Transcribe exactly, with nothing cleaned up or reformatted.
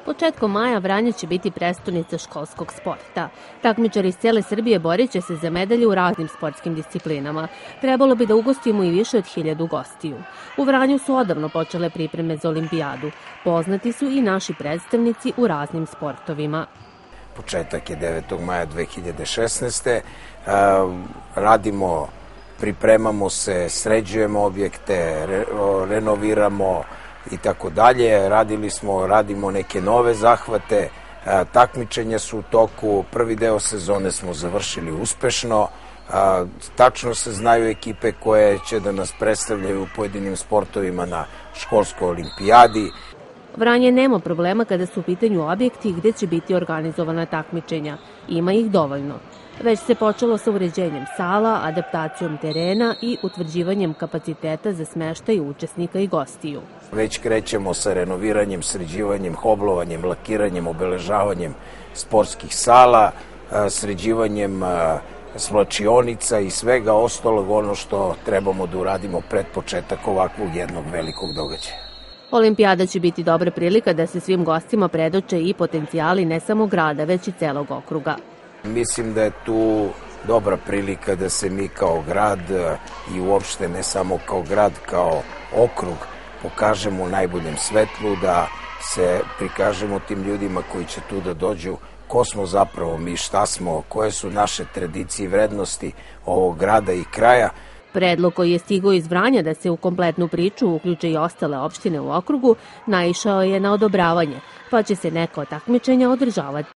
Početkom maja Vranje će biti prestonica školskog sporta. Takmičari iz cele Srbije borit će se za medalje u raznim sportskim disciplinama. Trebalo bi da ugostimo i više od hiljadu gostiju. U Vranju su odavno počele pripreme za olimpijadu. Poznati su i naši predstavnici u raznim sportovima. Početak je devetog maja dve hiljade šesnaeste. Radimo, pripremamo se, sređujemo objekte, renoviramo i tako dalje. Radili smo, radimo neke nove zahvate, takmičenja su u toku, prvi deo sezone smo završili uspešno, tačno se znaju ekipe koje će da nas predstavljaju u pojedinim sportovima na školskoj olimpijadi. Vranje nema problema kada su u pitanju objekti gde će biti organizovana takmičenja. Ima ih dovoljno. Već se počelo sa uređenjem sala, adaptacijom terena i utvrđivanjem kapaciteta za smeštaj učesnika i gostiju. Već krećemo sa renoviranjem, sređivanjem, hoblovanjem, lakiranjem, obeležavanjem sportskih sala, sređivanjem svlačionica i svega ostalog ono što trebamo da uradimo pred početak ovakvog jednog velikog događaja. Olimpijada će biti dobra prilika da se svim gostima predoče i potencijali ne samo grada, već i celog okruga. Mislim da je tu dobra prilika da se mi kao grad i uopšte ne samo kao grad, kao okrug pokažemo u najboljem svetlu, da se prikažemo tim ljudima koji će tu da dođu ko smo zapravo mi, šta smo, koje su naše tradicije i vrednosti ovog grada i kraja. Predlog koji je stigao iz Vranja da se u kompletnu priču uključe i ostale opštine u okrugu naišao je na odobravanje, pa će se neka od takmičenja održavati